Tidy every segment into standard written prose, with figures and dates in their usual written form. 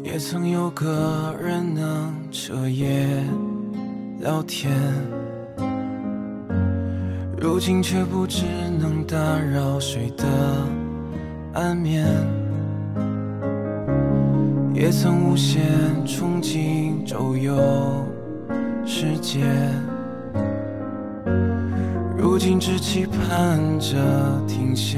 也曾有个人能彻夜聊天，如今却不知能打扰谁的安眠。也曾无限憧憬周游世界，如今只期盼着停歇。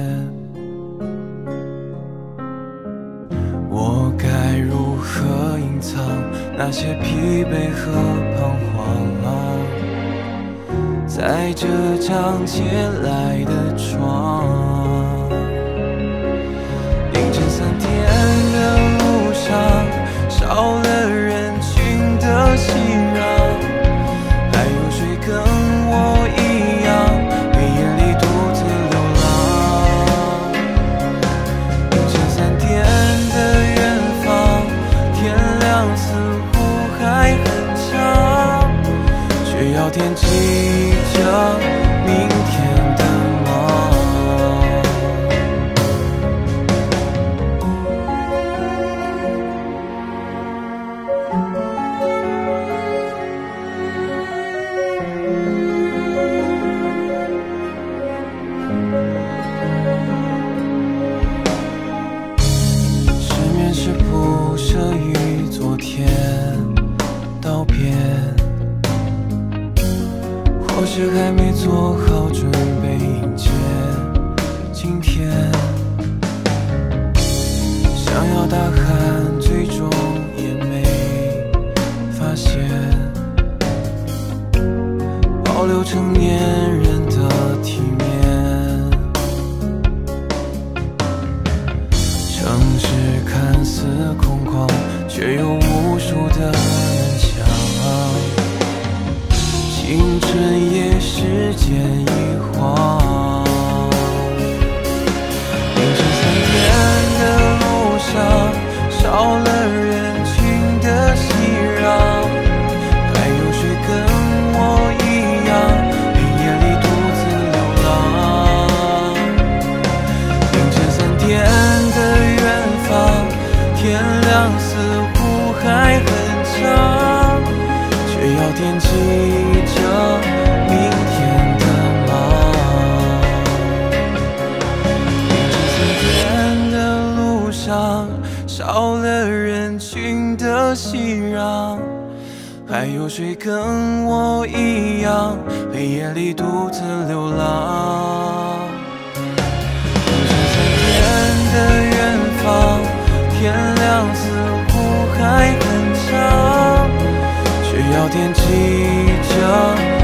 我该如何隐藏那些疲惫和彷徨，在这张借来的床。凌晨3点的路上，少了人群的熙攘，还有谁跟我一样黑夜里独自流浪？凌晨3点的远方，天亮似乎还很长，却要惦记着明天的梦。失眠是不舍与昨天道别，或许还没做好准备迎接今天。想要大喊，最终也没发现，保留成年人的体面。城市看似空旷，却有无数的人墙。青春也时间一晃，凌晨3点的路上，少了人群的熙攘，还有谁跟我一样黑夜里独自流浪？凌晨3点的远方，天亮似乎还很长，却要惦记着明天的梦。凌晨3点的路上，少了人群的熙攘，还有谁跟我一样黑夜里独自流浪？凌晨3点的远方，天亮似乎还很长，却要惦记着